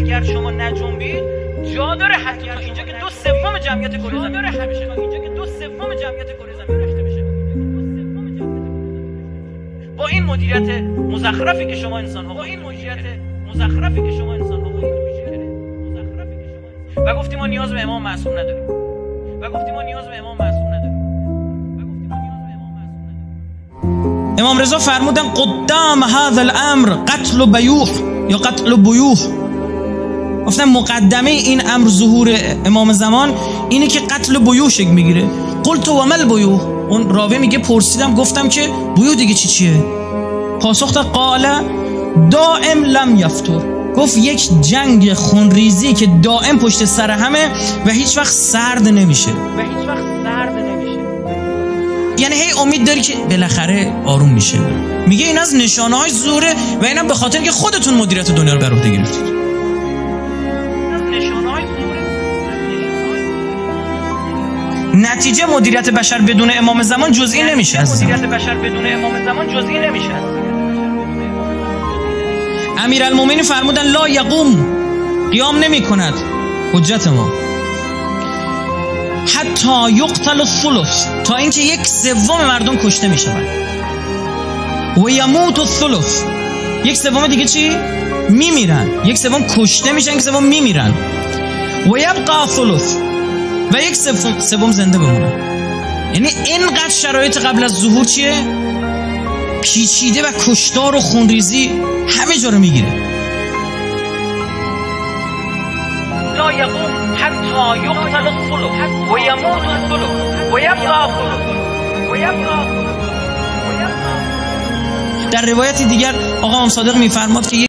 اگر شما نجنبید جا داره حتی تا اینجا که 2/3 جمعیت کره زمین رشته بشه، تا اینجا که 2/3 جمعیت کره زمین رشته بشه. با این مدیریت مزخرفی که شما انسان ها و گفتیم ما نیاز به امام معصوم نداریم امام رضا فرمودن قدام هذا الامر قتل بیوح یا قتل بیوح. گفتن مقدمه این امر ظهور امام زمان اینه که قتل بیوح شکل میگیره. قلت و مل بیوح، اون راوی میگه پرسیدم گفتم که بیوح دیگه چیه؟ پاسخ داد قال دائم لم یفتر، گفت یک جنگ خونریزی که دائم پشت سر همه و هیچ وقت سرد نمیشه. یعنی هی امید داری که بالاخره آروم میشه. میگه این از نشانه‌های زوره و اینم به خاطر که خودتون مدیریت دنیا رو بر عهده گرفتید. نتیجه مدیریت بشر بدون امام زمان جزئی نمیشه. امیرالمومنین فرمودن لا یقوم، قیام نمی کند حجت ما حتی یقتل الثلث، تا اینکه 1/3 مردم کشته می شوند. و یموت الثلث، 1/3 دیگه چی؟ می میرن. 1/3 کشته میشن، 1/3 می میرن. و یبقى الثلث، و 1/3 زنده بمونن. یعنی اینقدر شرایط قبل از ظهور چیه؟ پیچیده و کشتار و خونریزی همه جا رو میگیره. لا یقوم حتی یقتل الثلث و یموت الثلث و یبقى الثلث. در روایتی دیگر آقا امام صادق میفرماد که